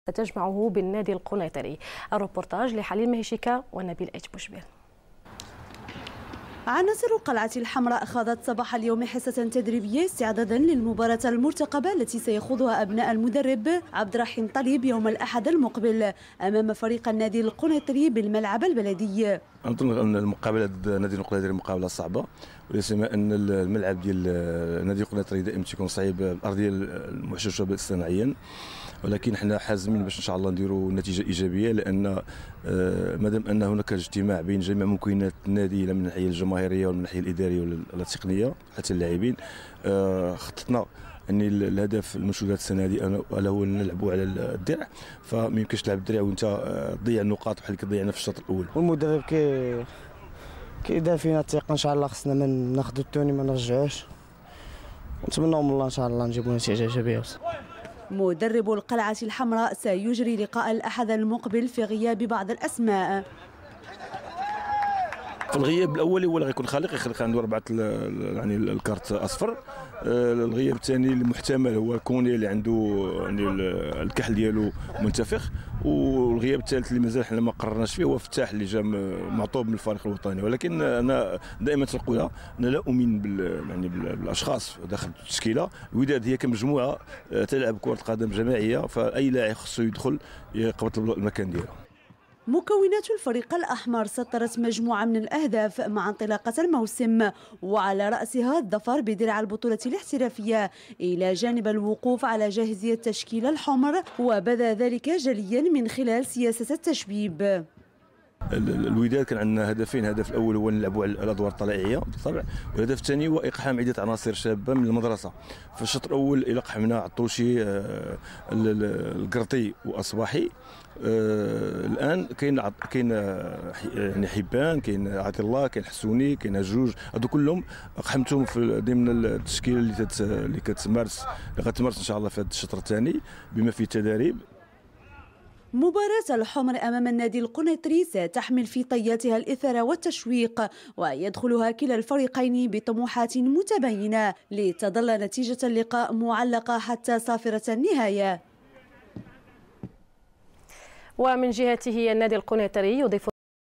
تجمعه بالنادي القنيطري. الروبورتاج لحليم مهيشيكا ونبيل بوشبير. عناصر القلعة الحمراء خاضت صباح اليوم حصة تدريبية استعدادا للمباراة المرتقبة التي سيخوضها أبناء المدرب عبد الرحيم طليب يوم الأحد المقبل أمام فريق النادي القنيطري بالملعب البلدي. أظن أن المقابلة ضد النادي القنيطري مقابلة صعبة، ولا سيما أن الملعب ديال النادي القنيطري دائما تيكون صعيب، الأرضية المحشوشة صناعيا، ولكن حنا حازمين باش ان شاء الله نديروا نتيجه ايجابيه، لان مادام ان هناك اجتماع بين جميع مكونات النادي من الناحيه الجماهيريه ومن الناحيه الاداريه والتقنيه حتى اللاعبين، خططنا ان الهدف المنشودات السنه هذه الا هو نلعبوا على الدرع، فما يمكنش تلعب الدرع وانت تضيع النقاط بحال اللي كضيعنا في الشوط الاول. والمدرب كيدار فينا الثقه، ان شاء الله خصنا ما ناخذوا الثاني ما نرجعوش، ونتمنوا من الله ان شاء الله نجيبوا نتيجه ايجابيه. مدرب القلعة الحمراء سيجري لقاء الأحد المقبل في غياب بعض الأسماء. في الغياب الاولي هو اللي غيكون يخلق عنده 4 يعني الكارت اصفر. الغياب الثاني المحتمل هو كوني اللي عنده يعني الكحل ديالو منتفخ، والغياب الثالث اللي مازال حنا ما قررناش فيه هو فتاح اللي جا معطوب من الفريق الوطني. ولكن انا دائما تنقولها، انا لا اؤمن يعني بالاشخاص داخل التشكيله. الوداد هي كمجموعه تلعب كره قدم جماعيه، فاي لاعب خصو يدخل يقبط المكان ديالو. مكونات الفريق الأحمر سطرت مجموعة من الأهداف مع انطلاقة الموسم، وعلى رأسها الظفر بدرع البطولة الاحترافية إلى جانب الوقوف على جاهزية التشكيلة الحمر، وبدا ذلك جليا من خلال سياسة التشبيب. الوداد كان عندنا هدفين، الهدف الاول هو نلعبوا على الادوار الطلائعيه بالطبع، والهدف الثاني هو اقحام عده عناصر شابه من المدرسه. في الشوط الاول الى قحمنا عطوشي، القرطي واصباحي. الان كاين يعني حبان، كاين عطي الله، كاين حسوني، كاين هجوج، هادو كلهم قحمتهم في ضمن التشكيله اللي كتمارس غتمارس ان شاء الله في هذا الشطر الثاني بما فيه التدريب. مباراة الحمر أمام النادي القنيطري ستحمل في طياتها الإثارة والتشويق، ويدخلها كلا الفريقين بطموحات متباينة لتظل نتيجة اللقاء معلقة حتى صافرة النهاية. ومن جهته النادي القنيطري يضيف